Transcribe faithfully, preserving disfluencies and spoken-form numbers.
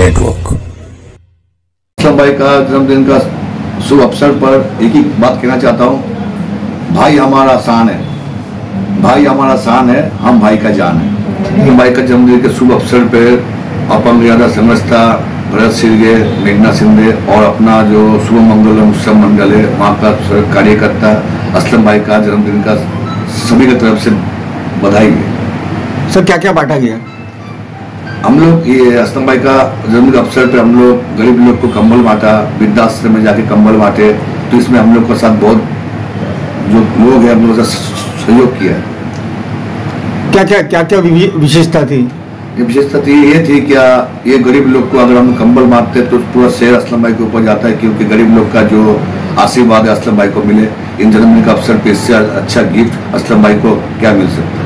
Network. Aslam भाई का जन्मदिन का शुभ अवसर पर एक ही बात कहना चाहता हूँ, भाई हमारा शान है, भाई हमारा शान है, हम भाई का जान है। भाई का जन्मदिन के शुभ अवसर पर अपन मर्यादा समझता भरत सिंगे, मेघना सिंधे और अपना जो शुभ मंगलम उत्सव मंडल है वहाँ का कार्यकर्ता असलम भाई का जन्मदिन का सभी की तरफ से बधाई है। सर क्या क्या बांटा गया? हम लोग ये असलम भाई का जन्मदिन के अवसर पर हम लोग गरीब लोग को कंबल बांटा, वृद्धाश्रम में जाके कंबल बांटे, तो इसमें हम लोग के साथ बहुत जो लोग हैं हम लोग का सहयोग किया। क्या क्या क्या क्या विशेषता थी? ये विशेषता थी ये थी क्या, ये गरीब लोग को अगर हम कंबल बांटते तो पूरा शहर असलम भाई के ऊपर जाता है, क्योंकि गरीब लोग का जो आशीर्वाद है असलम भाई को मिले। इन जन्मदिन का अवसर पे इससे अच्छा गिफ्ट असलम भाई को क्या मिल सकता है।